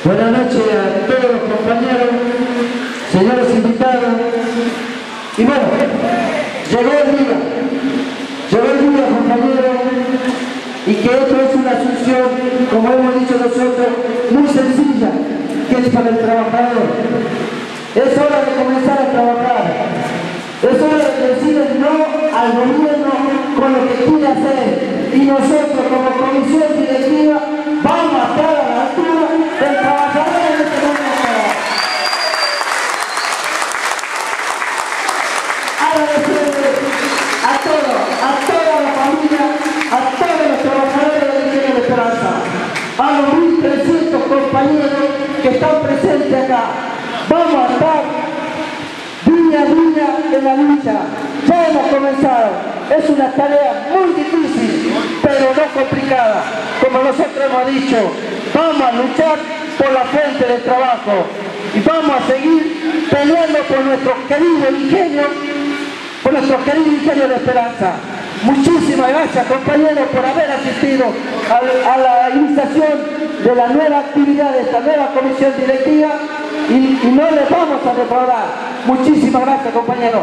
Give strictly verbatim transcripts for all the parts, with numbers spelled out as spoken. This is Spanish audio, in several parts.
Buenas noches a todos los compañeros, señores invitados. Y bueno, llegó el día, llegó el día, compañeros, y que esto es una asunción, como hemos dicho nosotros, muy sencilla, que es para el trabajador. Es hora de comenzar a trabajar. Es hora de decir no al gobierno con lo que quiere hacer. Y nosotros, como comisión directiva, vamos a estar a la altura del trabajador en este momento. Agradecerle a todos, a toda la familia, a todos los trabajadores del Ingenio de Esperanza, a los mil trescientos compañeros que están presentes acá. Vamos a estar día a día en la lucha. Ya hemos comenzado. Es una tarea muy difícil, pero no complicada. Como nosotros hemos dicho, vamos a luchar por la fuente de trabajo y vamos a seguir peleando por nuestro querido ingenio, por nuestro querido Ingenio de Esperanza. Muchísimas gracias, compañeros, por haber asistido a, a la iniciación de la nueva actividad de esta nueva comisión directiva y, y no les vamos a defraudar. Muchísimas gracias, compañeros.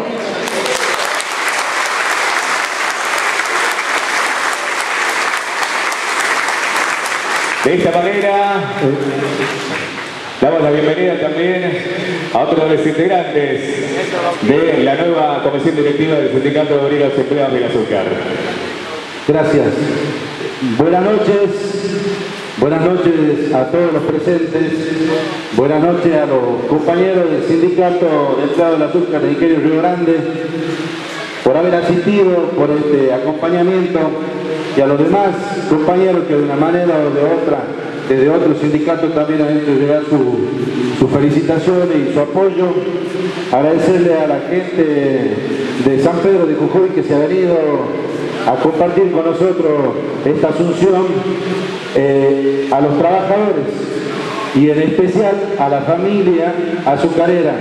De esta manera, damos la bienvenida también a otros de los integrantes de la nueva comisión directiva del Sindicato de Obreros Empleados del Azúcar. Gracias. Buenas noches. Buenas noches a todos los presentes. Buenas noches a los compañeros del Sindicato de Empleados del Azúcar de Ingenio Río Grande por haber asistido, por este acompañamiento, y a los demás compañeros que de una manera o de otra, desde otros sindicatos también han hecho llegar su, su felicitación y su apoyo. Agradecerle a la gente de San Pedro de Jujuy que se ha venido a compartir con nosotros esta asunción, eh, a los trabajadores y en especial a la familia azucarera.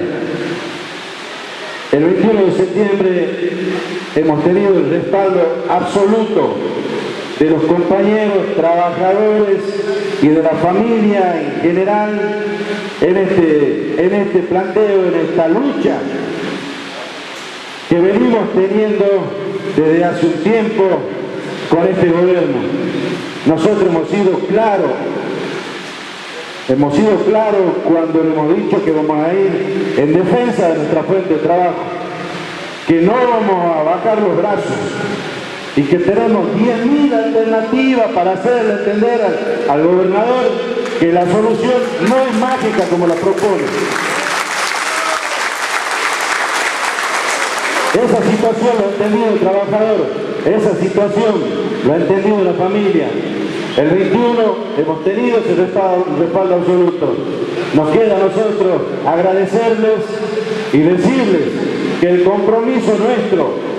El veintiuno de septiembre hemos tenido el respaldo absoluto de los compañeros, trabajadores y de la familia en general en este, en este planteo, en esta lucha que venimos teniendo desde hace un tiempo con este gobierno. Nosotros hemos sido claros, hemos sido claros cuando le hemos dicho que vamos a ir en defensa de nuestra fuente de trabajo, que no vamos a bajar los brazos y que tenemos diez mil alternativas para hacerle entender al, al gobernador que la solución no es mágica como la propone. Esa situación lo ha entendido el trabajador, esa situación lo ha entendido la familia. El veintiuno hemos tenido ese respaldo, respaldo absoluto. Nos queda a nosotros agradecerles y decirles que el compromiso nuestro,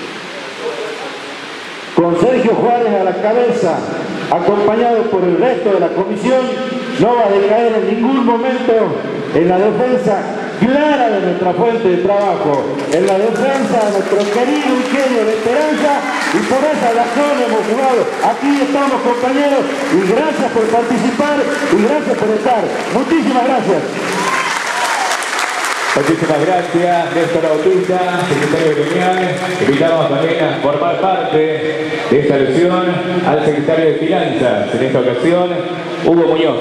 con Sergio Juárez a la cabeza, acompañado por el resto de la comisión, no va a decaer en ningún momento en la defensa clara de nuestra fuente de trabajo, en la defensa de nuestro querido Ingenio de Esperanza, y por esa razón hemos jugado. Aquí estamos, compañeros, y gracias por participar y gracias por estar. Muchísimas gracias. Muchísimas gracias, Néstor Bautista, secretario gremial. Invitamos también a formar parte de esta elección al secretario de Finanzas, en esta ocasión, Hugo Muñoz.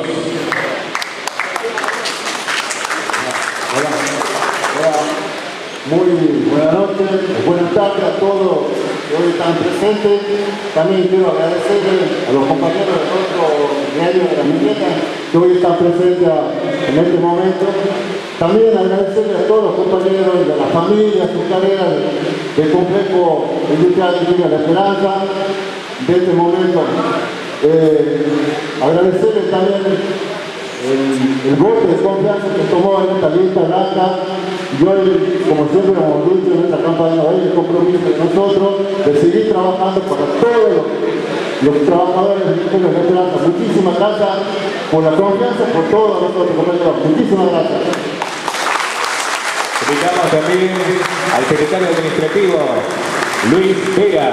Hola. Hola. Muy buenas noches, buenas tardes a todos que hoy están presentes. También quiero agradecerle a los compañeros de otro diario de la Minera que hoy están presentes en este momento. También agradecerle a todos los compañeros de la familia azucarera del complejo industrial de Ingenio de Esperanza de este momento. Eh, agradecerles también el, el voto de confianza que tomó en esta lista blanca. Y hoy, como siempre hemos dicho en esta campaña, hoy el compromiso de nosotros de seguir trabajando para todos los, los trabajadores del Ingenio de Esperanza. Muchísimas gracias por la confianza, por todos nosotros, compañeros. Muchísimas gracias. Invitamos también al secretario administrativo, Luis Vega.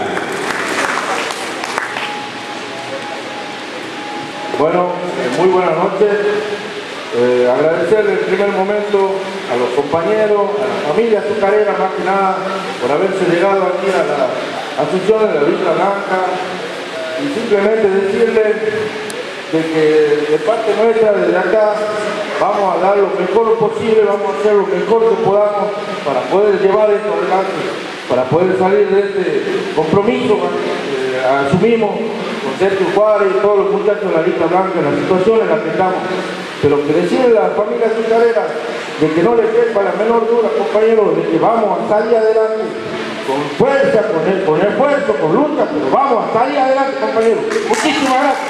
Bueno, muy buenas noches. Eh, agradecerle en primer momento a los compañeros, a la familia azucarera más que nada, por haberse llegado aquí a la Asunción de la Villa Blanca, y simplemente decirles de que de parte nuestra, desde acá, vamos a dar lo mejor posible, vamos a hacer lo mejor que podamos para poder llevar esto adelante, para poder salir de este compromiso que eh, asumimos con Sergio Juárez y todos los muchachos de la Lista Blanca, en la situación en la que estamos. Pero que decirle a la familia azucarera de que no le quepa la menor duda, compañeros, de que vamos a salir adelante con fuerza, con, el, con esfuerzo, con lucha, pero vamos a salir adelante, compañeros. Muchísimas gracias.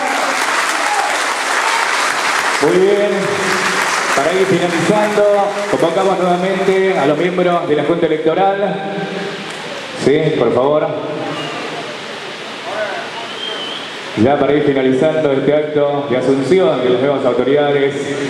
Muy bien. Para ir finalizando, convocamos nuevamente a los miembros de la Junta Electoral. Sí, por favor. Ya para ir finalizando este acto de asunción de las nuevas autoridades.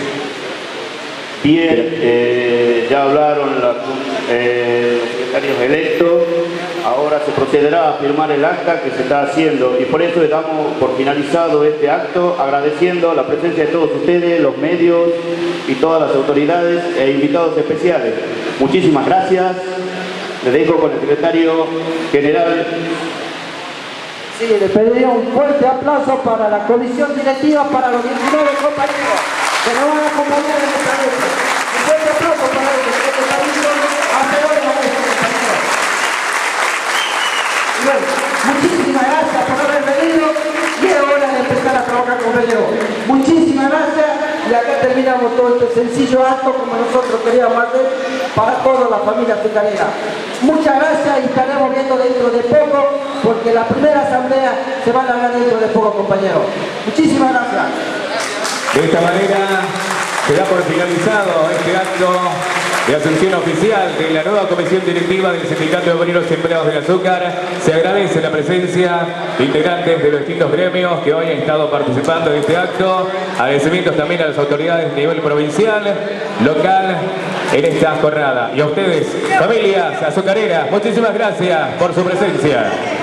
Bien, eh, ya hablaron la, eh, los secretarios electos, ahora se procederá a firmar el acta que se está haciendo y por eso le damos por finalizado este acto, agradeciendo la presencia de todos ustedes, los medios y todas las autoridades e invitados especiales. Muchísimas gracias. Le dejo con el secretario general. Sí, le pediría un fuerte aplauso para la comisión directiva, para los diecinueve compañeros que nos van a acompañar en esta noche. Un fuerte aplauso para ellos, que esta misión hace hoy a nuestros compañeros. Y bueno, muchísimas gracias por haber venido y es hora de empezar a trabajar, compañeros. Muchísimas gracias y acá terminamos todo este sencillo acto como nosotros queríamos hacer para toda la familia azucarera. Muchas gracias y estaremos viendo dentro de poco, porque la primera asamblea se va a largar dentro de poco, compañeros. Muchísimas gracias. De esta manera se da por finalizado este acto de asunción oficial de la nueva comisión directiva del Sindicato de Obreros y Empleados del Azúcar. Se agradece la presencia de integrantes de los distintos gremios que hoy han estado participando de este acto. Agradecimientos también a las autoridades de nivel provincial, local, en esta jornada. Y a ustedes, familias azucareras, muchísimas gracias por su presencia.